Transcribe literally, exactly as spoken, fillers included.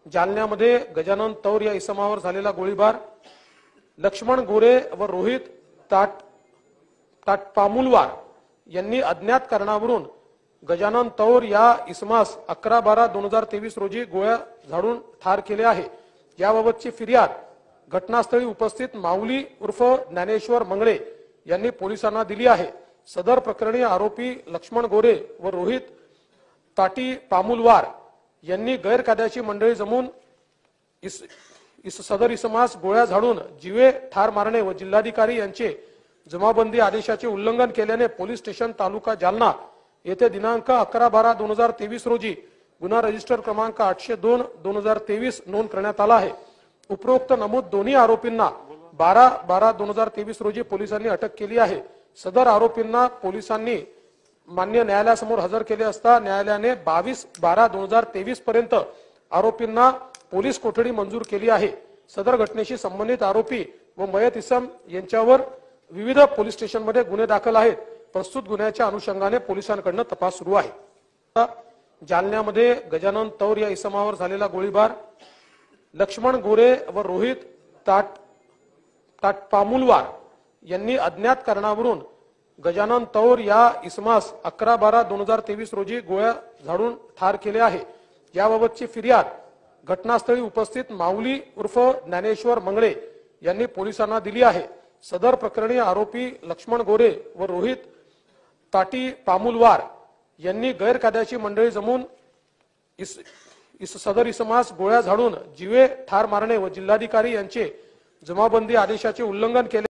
जालन्यामध्ये गजानन तौर या इसमावर झालेला गोळीबार, लक्ष्मण गोरे व रोहित ताट ताटपामुलवार यांनी अज्ञात कारणावरून गजानन तौर या इसमास अकरा बारा दोन हजार तेवीस रोजी गोळ्या झाडून ठार केले आहे। याबाबतची फिर्याद घटनास्थळी उपस्थित माऊली उर्फ ज्ञानेश्वर मंगळे यांनी पोलिसांना दिली आहे। सदर प्रकरणी आरोपी लक्ष्मण गोरे व रोहित ताटी पामुलवार यांनी गैरकायद्याची मंडळी जमून इस, इस सदर इसमास गोळ्या झाडून जीवे ठार मारणे व जिल्हाधिकारी यांचे जमाबंदी आदेशाचे उल्लंघन केल्याने पोलीस स्टेशन तालुका जालना येथे दिनांक अकरा बारा दोन हजार तेवीस रोजी गुन्हा रजिस्टर क्रमांक आठशे दोन दोन हजार तेवीस नोंद करण्यात आला आहे। उपरोक्त नमूद दोन्ही आरोपींना बारा बारा दोन हजार तेवीस रोजी पोलिसांनी अटक केली आहे। सदर आरोपींना पोलिसांनी मान्य न्यायालयासमोर हजर केले असता न्यायालयाने बावीस बारा दोन हजार तेवीस पर्यंत आरोपींना पोलीस कोठडी मंजूर केली आहे। सदर घटनेशी संबंधित आरोपी व मयत इसम यांच्यावर विविध पोलीस स्टेशनमध्ये गुन्हे दाखल आहेत। प्रस्तुत गुन्ह्याच्या अनुषंगाने पोलिसांकडून तपास सुरू आहे। जालन्यामध्ये गजानन तौर या इसमावर झालेला गोळीबार, लक्ष्मण गोरे व रोहित ताट ताटपामुलवार यांनी अज्ञात कारणावरून गजानन तौर या इसमास अकरा बारा दोन हजार तेवीस रोजी गोळ्या झाडून ठार केले आहे। याबाबतची फिर्याद घटनास्थळी उपस्थित माऊली उर्फ ज्ञानेश्वर मंगळे यांनी पोलिसांना दिली आहे। सदर प्रकरणी आरोपी लक्ष्मण गोरे व रोहित ताटी पामुलवार यांनी गैरकायद्याची मंडळी जमून इस, इस सदर इसमास गोळ्या झाडून जीवे ठार मारणे व जिल्हाधिकारी यांचे जमाबंदी आदेशाचे उल्लंघन केले